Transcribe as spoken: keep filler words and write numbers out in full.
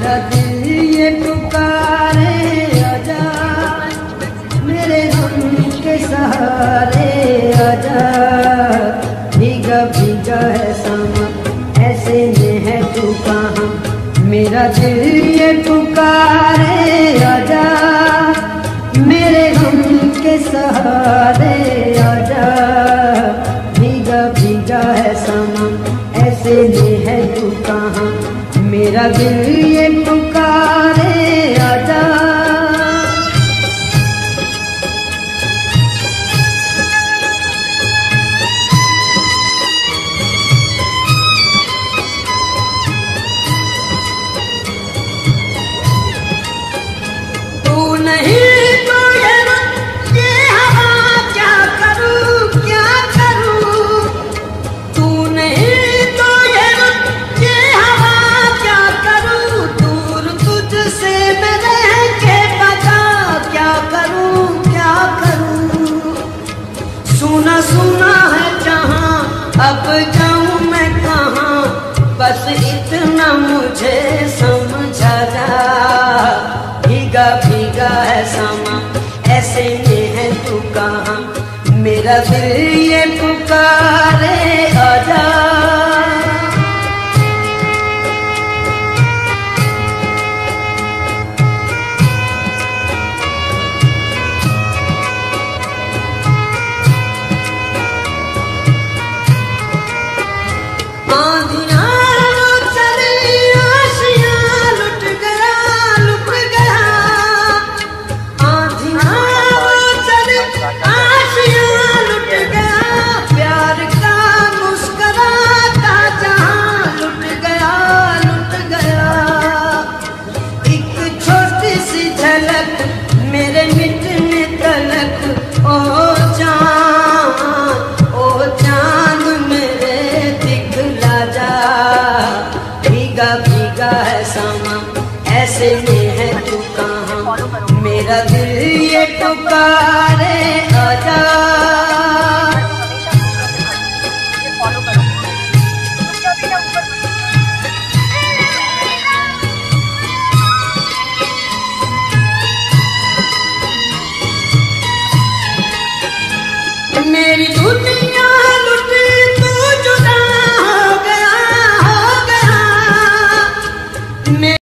मेरा दिल ये पुकारे आजा, मेरे गम के सहारे आजा। भीगा भीगा है समा ऐसे में है तू कहाँ, मेरा दिल ये पुकारे आजा, मेरे गम के सहारे आजा। भीगा भीगा है समा ऐसे में है तू कहाँ, मेरा दिल ये पुकारे आजा। तू नहीं तो ये रुत ये हवा क्या करूँ क्या करूँ, तू नहीं तो ये रुत ये हवा क्या करूँ। दूर तुझसे मैं रह के बता क्या करूँ क्या करूँ। सुना सुना है जहाँ अब जाऊँ मैं कहाँ, बस इतना मुझे समझा जा। भीगा भीगा है समा ऐसे में है तू कहाँ, मेरा दिल ये पुकारे आजा। मेरे मिटने तलक ओ चाँद ओ चाँद मेरे दिखला जा। भीगा भीगा है समा ऐसे में है तू कहाँ, मेरा दिल ये पुकारे आजा। मेरी दुनिया लुटी तू जुदा हो गया हो गया।